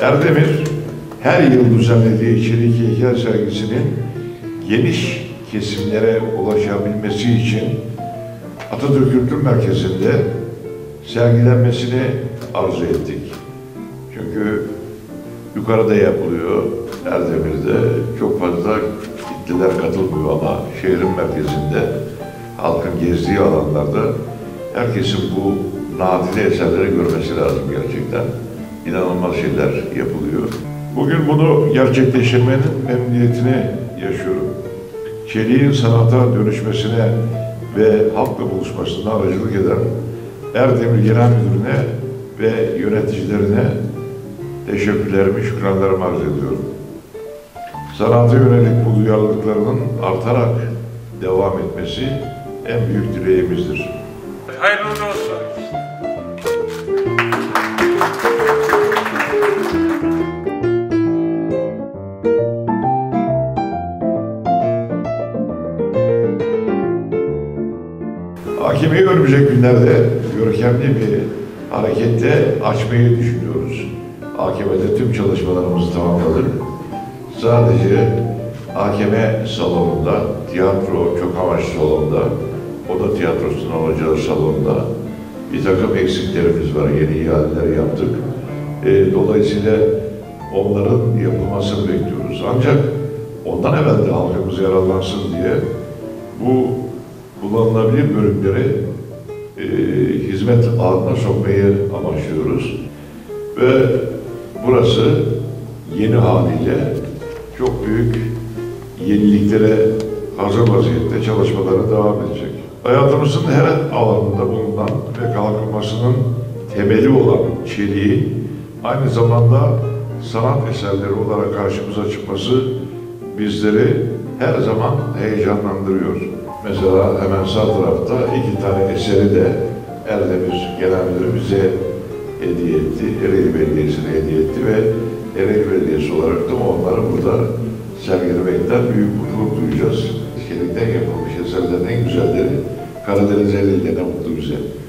Erdemir, her yıl düzenlediği çelik heykel sergisinin geniş kesimlere ulaşabilmesi için Atatürk Kültür Merkezi'nde sergilenmesini arzu ettik. Çünkü yukarıda yapılıyor, Erdemir'de çok fazla kitleler katılmıyor ama şehrin merkezinde, halkın gezdiği alanlarda herkesin bu nadide eserleri görmesi lazım gerçekten. İnanılmaz şeyler yapılıyor. Bugün bunu gerçekleştirmenin memnuniyetini yaşıyorum. Çeliğin sanata dönüşmesine ve halkla buluşmasına aracılık eden Erdemir Genel Müdürü'ne ve yöneticilerine teşekkürlerimi, şükranlarımı arz ediyorum. Sanata yönelik bu duyarlılıklarının artarak devam etmesi en büyük dileğimizdir. Hayırlı olsun. AKM'yi önümüzdeki günlerde görkemli bir hareketle açmayı düşünüyoruz. AKM'de tüm çalışmalarımızı tamamladık. Sadece AKM salonunda, tiyatro çok amaçlı salonda, oda tiyatrosunun olacağı salonda bir takım eksiklerimiz var. Yeni ihaleler yaptık. Dolayısıyla onların yapılmasını bekliyoruz. Ancak ondan evvel de halkımız yararlansın diye bu kullanılabilir bölümleri hizmet alanına sokmayı amaçlıyoruz. Ve burası yeni haliyle çok büyük yeniliklere hazır vaziyette çalışmalara devam edecek. Hayatımızın her alanında bulunan ve kalkınmasının temeli olan çeliği aynı zamanda sanat eserleri olarak karşımıza çıkması bizleri her zaman heyecanlandırıyor. Mesela hemen sağ tarafta 2 tane eseri de Erdemir Genel Müdürü bize hediye etti. Ereğli Belediyesi'ne hediye etti ve Ereğli Belediyesi olarak da onları burada sergilemekten büyük mutluluk duyacağız. Çelikten yapılmış eserlerin en güzelleri Karadeniz eliyle ne mutlu bize.